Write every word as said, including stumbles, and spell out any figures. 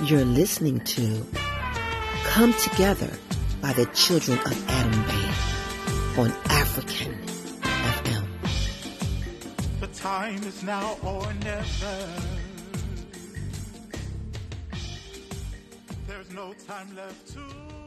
You're listening to Come Together by the Children of Adam Band on African F M. The time is now or never. There's no time left to